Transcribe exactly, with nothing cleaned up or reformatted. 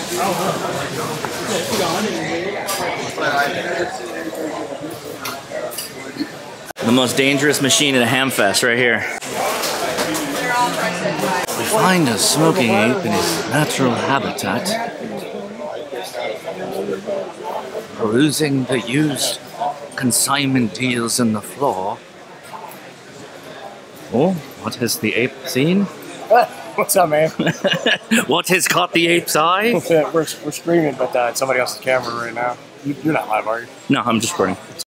The most dangerous machine at a hamfest right here. We find a smoking ape in his natural habitat, perusing the used consignment deals in the floor. Oh, what has the ape seen? What's up, man? What has caught the ape's eye? we're, we're streaming, but uh, it's somebody else's camera right now. You're not live, are you? No, I'm just recording.